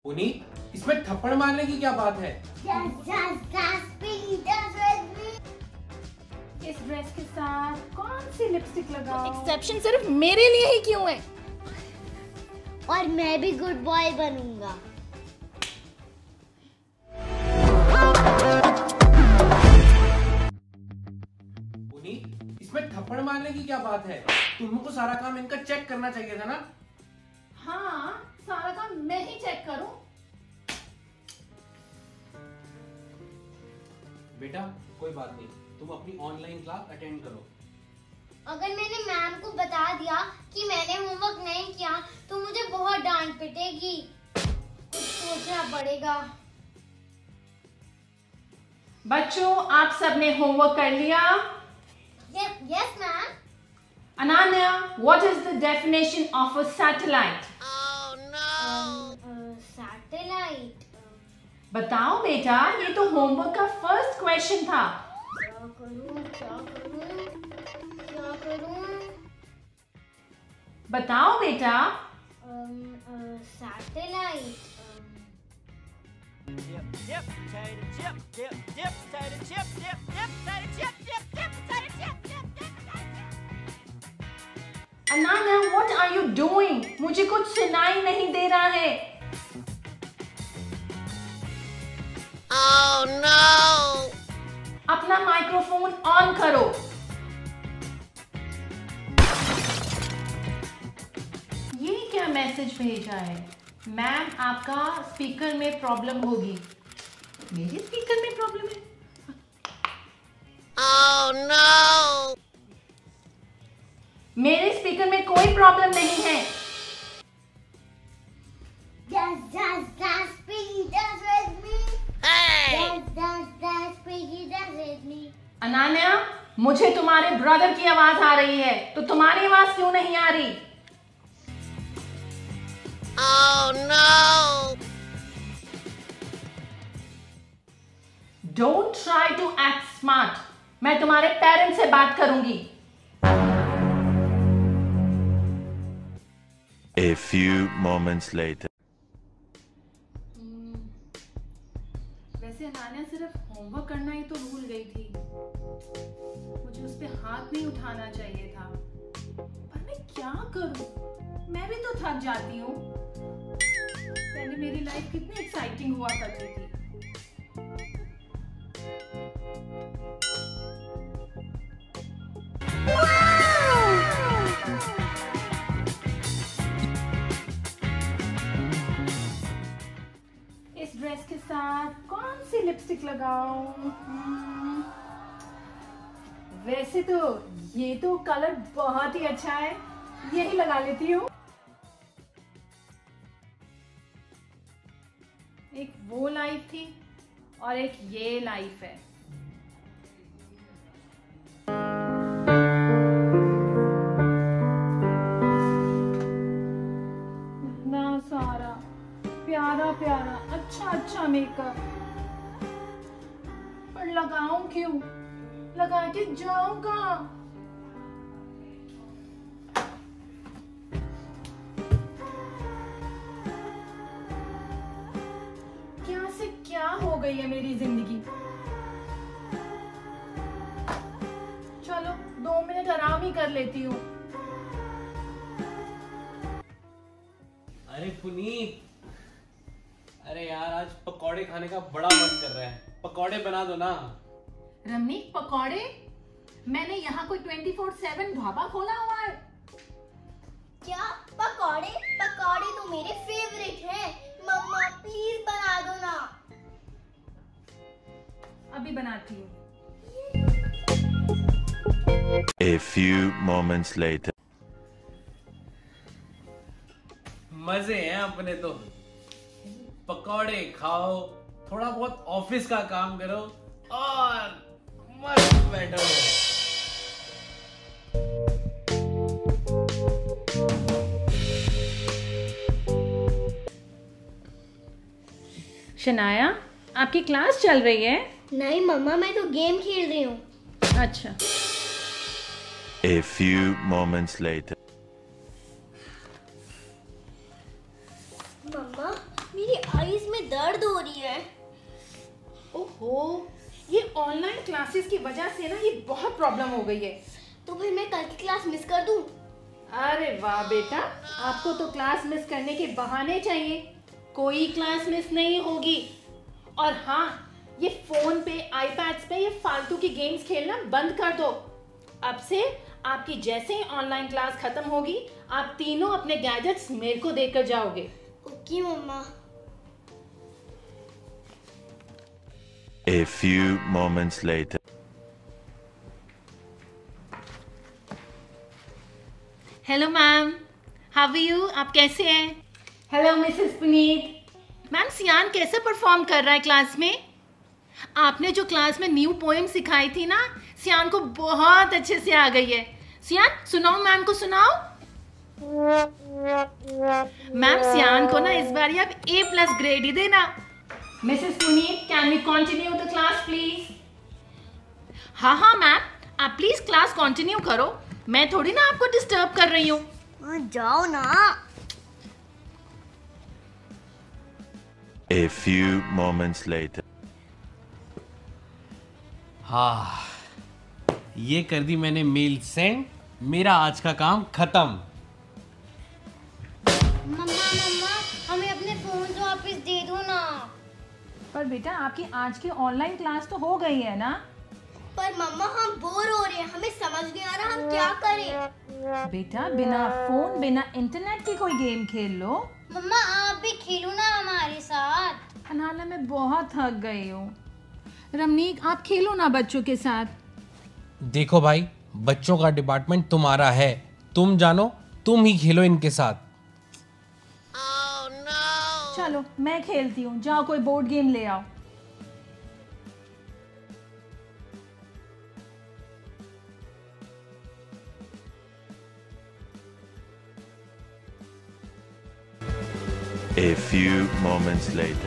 पुनीत, इसमें थप्पड़ मारने की क्या बात है? इस ड्रेस के साथ कौन सी लिपस्टिक लगाऊं? एक्सेप्शन सिर्फ मेरे लिए ही क्यों है? और मैं भी गुड बॉय बनूंगा। पुनीत, इसमें थप्पड़ मारने की क्या बात है? तुमको सारा काम इनका चेक करना चाहिए था ना? हाँ, सारा काम मैं ही चेक करूं। बेटा कोई बात नहीं, तुम अपनी ऑनलाइन क्लास अटेंड करो। अगर मैंने मैम को बता दिया कि मैंने होमवर्क नहीं किया तो मुझे बहुत डांट पिटेगी। कुछ सोचना पड़ेगा। बच्चों, आप सबने होमवर्क कर लिया? Yes ma'am. Ananya, what is the definition of a satellite? Satellite. बताओ बेटा, ये तो होमवर्क का फर्स्ट क्वेश्चन था। क्या करूं? बताओ बेटा। Satellite. Ananya, what are you doing? मुझे कुछ सुनाई नहीं दे रहा है। Oh no! अपना माइक्रोफोन ऑन करो। ये क्या मैसेज भेजा है? मैम, आपका स्पीकर में प्रॉब्लम होगी। मेरे स्पीकर में प्रॉब्लम है? Oh no! मेरे स्पीकर में कोई प्रॉब्लम नहीं है। अनान्या, मुझे तुम्हारे ब्रदर की आवाज आ रही है, तो तुम्हारी आवाज क्यों नहीं आ रही? Oh no! Don't try to act smart. मैं तुम्हारे पेरेंट्स से बात करूंगी। A few moments later. वैसे अनान्या सिर्फ होमवर्क करना ही तो भूल गई थी। मुझे उस पे हाथ नहीं उठाना चाहिए था। पर मैं क्या करूं? मैं भी तो थक जाती हूँ। पहले मेरी लाइफ कितनी एक्साइटिंग हुआ करती थी। इस ड्रेस के साथ कौन सी लिपस्टिक लगाऊं? वैसे तो ये तो कलर बहुत ही अच्छा है, यही लगा लेती हूँ। एक वो लाइफ थी और एक ये लाइफ है। इतना सारा प्यारा प्यारा अच्छा मेकअप, पर लगाऊं क्यों? लगा के जाऊं कहाँ? क्या से क्या हो गई है मेरी जिंदगी? चलो 2 मिनट आराम ही कर लेती हूँ। अरे पुनीत, अरे यार आज पकौड़े खाने का बड़ा मन कर रहा है, पकौड़े बना दो ना। रमनीक, पकौड़े? मैंने यहाँ कोई 24/7 ढाबा खोला हुआ है। क्या पकौड़े? पकौड़े तो मेरे फेवरेट हैं। मम्मा प्लीज बना दो ना। अभी बनाती हूँ। A few moments later. मजे हैं अपने तो। पकौड़े खाओ, थोड़ा बहुत ऑफिस का काम करो और मस्त बैठो। शनाया, आपकी क्लास चल रही है? नहीं मम्मा, मैं तो गेम खेल रही हूँ। अच्छा। A few moments later. मम्मा, मेरी दर्द हो रही है। ओहो, ये ऑनलाइन क्लासेस की वजह से ना ये बहुत प्रॉब्लम हो गई है। तो फिर मैं कल की क्लास मिस कर दूं? अरे वाह बेटा, आपको तो क्लास मिस करने के बहाने चाहिए। कोई क्लास मिस नहीं होगी। और हाँ, ये फोन पे, आईपैड्स पे ये फालतू की गेम्स खेलना बंद कर दो। अब से आपकी जैसे ही ऑनलाइन क्लास खत्म होगी, आप तीनों अपने गैजेट्स मेरे को देकर जाओगे। Okay mamma. A few moments later. Hello ma'am, how are you? आप कैसे हैं? Hello Mrs Puneet. मैम, सियान कैसे परफॉर्म कर रहा है क्लास में? आपने जो क्लास में न्यू पोएम सिखाई थी ना, सियान को बहुत अच्छे से आ गई है। सियान, सुनाओ, मैम को सुनाओ। मैम, सियान को ना इस बार आप A+ ग्रेड ही देना। Mrs Puneet, can we continue the class please? हाँ हाँ मैम, आप प्लीज क्लास कंटिन्यू करो। मैं थोड़ी ना आपको डिस्टर्ब कर रही हूँ। जाओ ना। A few moments later. हाँ, ये कर दी मैंने मेल सेंड। मेरा आज का काम खत्म। मम्मा, हमें अपने फोन वापस दे दो ना। पर बेटा, आपकी आज की ऑनलाइन क्लास तो हो गई है ना? पर मम्मा, हम बोर हो रहे हैं, हमें समझ नहीं आ रहा हम क्या करें। बेटा, बिना फोन, बिना इंटरनेट के कोई गेम खेल लो। मम्मा, आप भी खेलो ना हमारे साथ। अनाला, मैं बहुत थक गई हूँ। रमनीक, आप खेलो ना बच्चों के साथ। देखो भाई, बच्चों का डिपार्टमेंट तुम्हारा है, तुम जानो, तुम ही खेलो इनके साथ। Oh no! चलो, मैं खेलती हूँ। जाओ, कोई बोर्ड गेम ले आओ। A few moments later.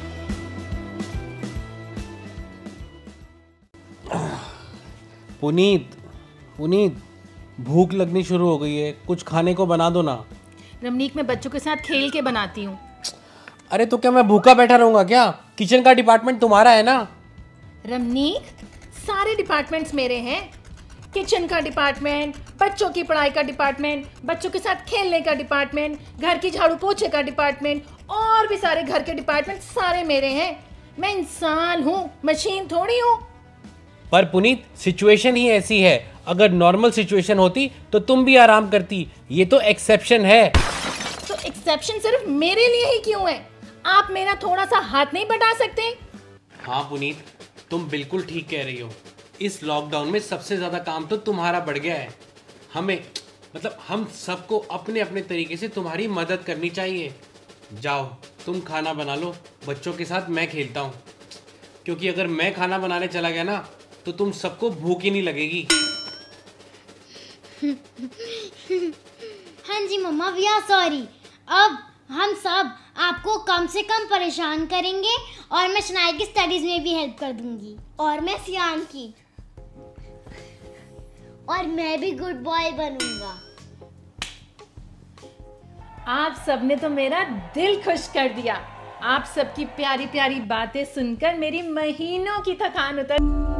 Puneet, भूख लगनी शुरू हो गई है, कुछ खाने को बना दो ना। रमनीक, मैं बच्चों के साथ खेल के बनाती हूँ। अरे तो क्या मैं भूखा बैठा रहूंगा क्या? किचन का डिपार्टमेंट तुम्हारा है ना। रमनीक, सारे डिपार्टमेंट्स मेरे हैं। किचन का डिपार्टमेंट, बच्चों की पढ़ाई का डिपार्टमेंट, बच्चों के साथ खेलने का डिपार्टमेंट, घर की झाड़ू पोछे का डिपार्टमेंट और भी सारे घर के डिपार्टमेंट सारे मेरे हैं। मैं इंसान हूँ, मशीन थोड़ी हूँ। पर पुनीत, सिचुएशन ही ऐसी है। अगर नॉर्मल सिचुएशन होती तो तुम भी आराम करती। ये तो एक्सेप्शन है। तो एक्सेप्शन सिर्फ मेरे लिए ही क्यों है? आप मेरा थोड़ा सा हाथ नहीं बटा सकते? हाँ पुनीत, तुम बिल्कुल ठीक कह रही हो। इस लॉकडाउन में सबसे ज्यादा काम तो तुम्हारा बढ़ गया है। हम सबको अपने अपने तरीके से तुम्हारी मदद करनी चाहिए। जाओ, तुम खाना बना लो, बच्चों के साथ मैं खेलता हूँ। क्योंकि अगर मैं खाना बनाने चला गया ना, तो तुम सबको भूख ही नहीं लगेगी। हाँ जी मम्मा, वी आर सॉरी। अब हम सब आपको कम से कम परेशान करेंगे और मैं शनाया की स्टडीज में भी हेल्प कर दूंगी। और मैं सियान की। और मैं भी गुड बॉय बनूंगा। आप सबने तो मेरा दिल खुश कर दिया। आप सबकी प्यारी प्यारी बातें सुनकर मेरी महीनों की थकान उतर